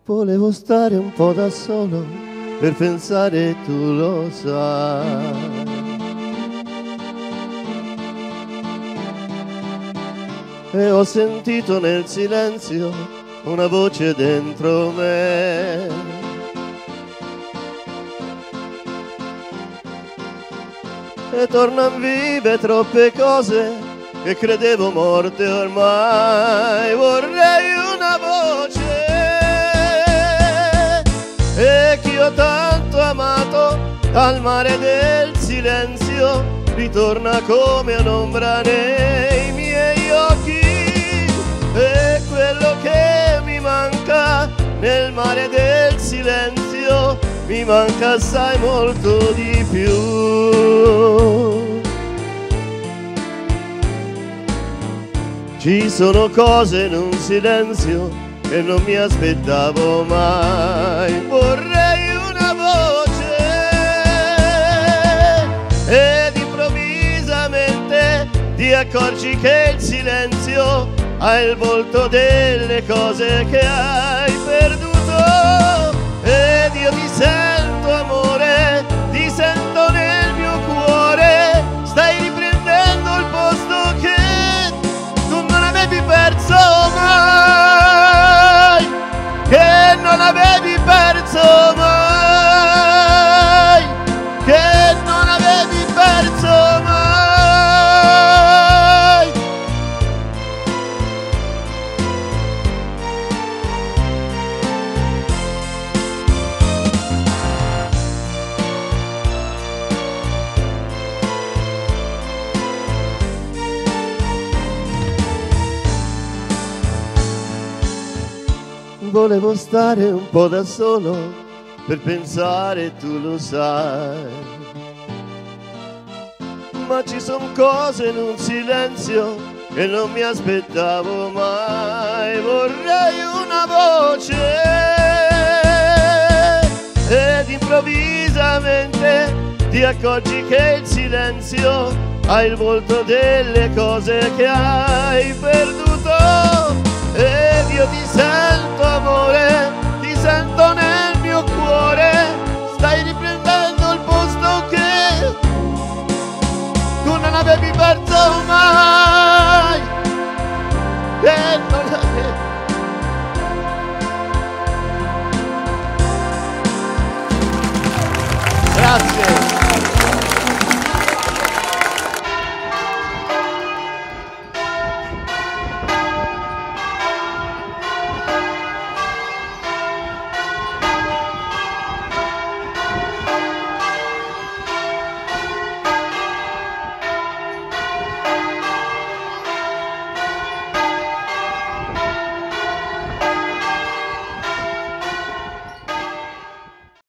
Volevo stare un po' da solo per pensare, tu lo sai. E ho sentito nel silenzio una voce dentro me. E tornan vive troppe cose che credevo morte ormai. Vorrei una voce e chi ho tanto amato al mare del silenzio ritorna come un'ombra nei miei occhi. E quello che mi manca nel mare del silenzio mi manca assai molto di più. Ci sono cose in un silenzio che non mi aspettavo mai. Vorrei una voce ed improvvisamente ti accorgi che il silenzio ha il volto delle cose che hai perduto. Ed io ti sento amore, ti sento nel mio cuore. Stai riprendendo il posto che tu non avevi perso mai, che non avevi perso mai, che non avevi perso mai. Volevo stare un po' da solo per pensare, tu lo sai. Ma ci sono cose in un silenzio che non mi aspettavo mai. Vorrei una voce ed improvvisamente ti accorgi che il silenzio ha il volto delle cose che hai perduto. Ed io ti sento amore, ti sento nel mio cuore. Stai riprendendo il posto che tu non avevi perso mai, che non avevi. Grazie.